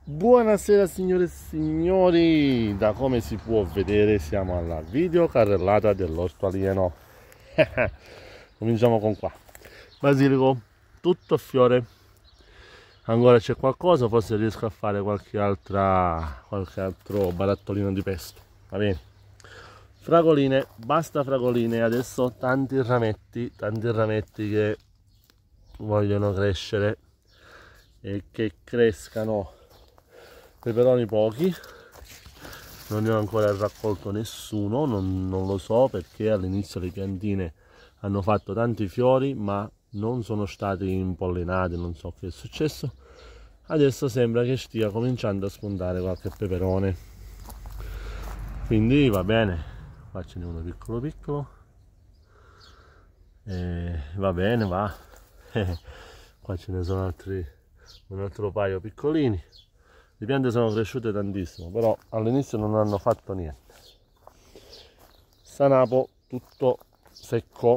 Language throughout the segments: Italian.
Buonasera signore e signori, da come si può vedere siamo alla videocarrellata dell'orto alieno. Cominciamo con qua. Basilico, tutto a fiore. Ancora c'è qualcosa, forse riesco a fare qualche altro barattolino di pesto. Va bene. Fragoline, basta fragoline, adesso tanti rametti che vogliono crescere e che crescano. Peperoni pochi, non ne ho ancora raccolto nessuno, non lo so perché all'inizio le piantine hanno fatto tanti fiori ma non sono stati impollinati, non so che è successo. Adesso sembra che stia cominciando a spuntare qualche peperone, quindi va bene. Qua ce n'è uno piccolo va bene, va. Qua ce ne sono un altro paio piccolini. Le piante sono cresciute tantissimo, però all'inizio non hanno fatto niente. Sanapo tutto secco.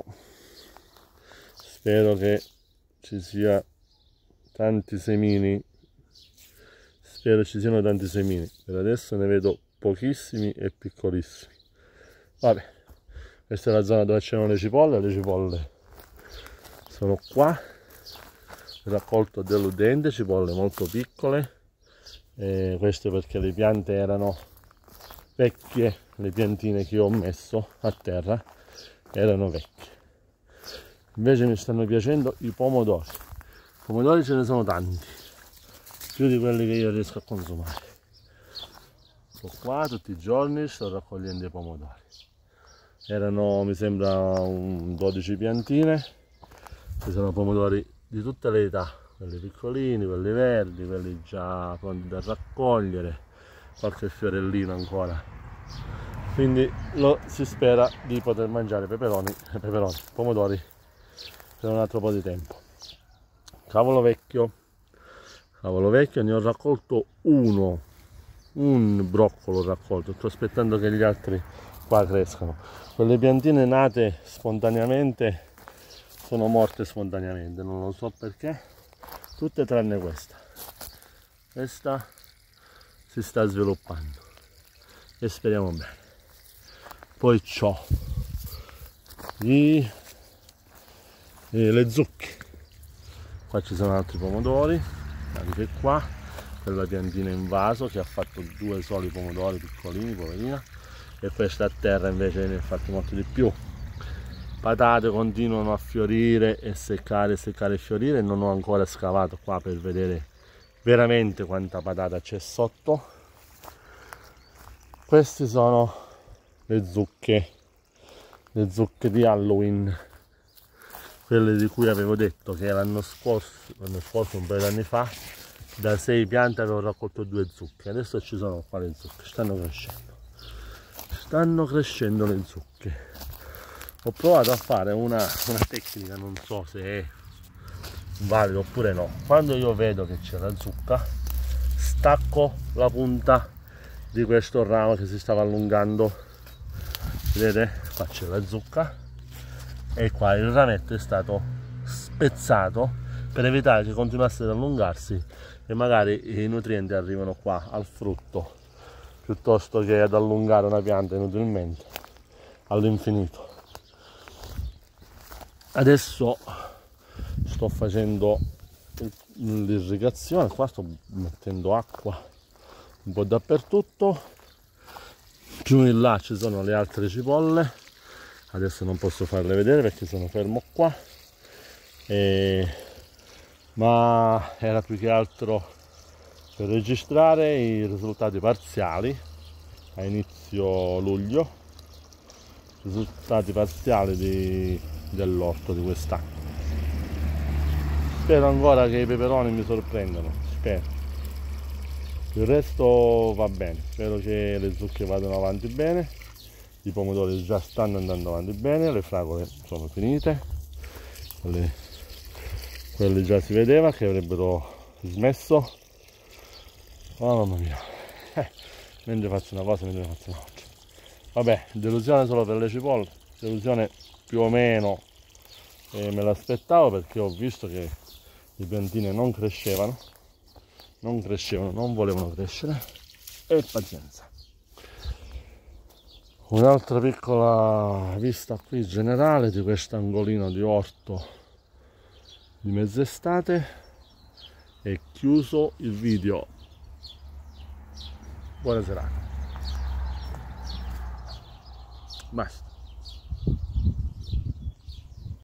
Spero che ci sia tanti semini. Spero ci siano tanti semini. Per adesso ne vedo pochissimi e piccolissimi. Vabbè, questa è la zona dove c'erano le cipolle sono qua. Ho raccolto dell'udente, cipolle molto piccole. Questo perché le piante erano vecchie, le piantine che ho messo a terra erano vecchie. Invece mi stanno piacendo i pomodori. I pomodori ce ne sono tanti, più di quelli che io riesco a consumare. Sto qua tutti i giorni, sto raccogliendo i pomodori. Erano, mi sembra, 12 piantine. Ci sono pomodori di tutte le età, quelli piccolini, quelli verdi, quelli già pronti da raccogliere, qualche fiorellino ancora. Quindi si spera di poter mangiare pomodori per un altro po' di tempo. Cavolo vecchio, ne ho raccolto un broccolo raccolto, sto aspettando che gli altri qua crescano. Quelle piantine nate spontaneamente sono morte spontaneamente, non lo so perché, tutte tranne questa si sta sviluppando e speriamo bene. Poi c'ho le zucche, qua ci sono altri pomodori, anche qua, quella piantina in vaso che ha fatto 2 soli pomodori piccolini, poverina, e questa a terra invece ne ha fatti molti di più. Patate continuano a fiorire e seccare e fiorire. Non ho ancora scavato qua per vedere veramente quanta patata c'è sotto. Queste sono le zucche di Halloween, quelle di cui avevo detto che l'anno scorso, un paio di anni fa, da 6 piante avevo raccolto 2 zucche. Adesso ci sono qua le zucche, stanno crescendo le zucche. Ho provato a fare una tecnica, non so se è valido oppure no. Quando io vedo che c'è la zucca, stacco la punta di questo ramo che si stava allungando. Vedete? Qua c'è la zucca e qua il rametto è stato spezzato per evitare che continuasse ad allungarsi e magari i nutrienti arrivano qua al frutto piuttosto che ad allungare una pianta inutilmente all'infinito. Adesso sto facendo l'irrigazione, qua sto mettendo acqua un po' dappertutto. Più in là ci sono le altre cipolle, adesso non posso farle vedere perché sono fermo qua, ma era più che altro per registrare i risultati parziali a inizio luglio, risultati parziali dell'orto di quest'anno. Spero ancora che i peperoni mi sorprendano, spero. Il resto va bene, spero che le zucche vadano avanti bene, i pomodori già stanno andando avanti bene, le fragole sono finite, quelle già si vedeva che avrebbero smesso. Oh mamma mia, mentre faccio una cosa, mentre faccio un'altra. Vabbè, delusione solo per le cipolle, delusione più o meno me l'aspettavo perché ho visto che le piantine non crescevano non crescevano, non volevano crescere, e pazienza. Un'altra piccola vista qui generale di questo angolino di orto di mezz'estate, e chiuso il video. Buona serata. Basta.